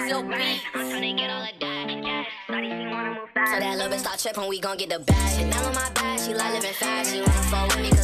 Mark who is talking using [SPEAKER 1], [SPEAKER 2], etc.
[SPEAKER 1] Lil B.
[SPEAKER 2] I'm tryna get all of that, yeah. Shawty, she wanna move fast.
[SPEAKER 1] So that little bitch start tripping, we gon' get the bag. Chanel on my back, she like living fast. She wanna fall with me.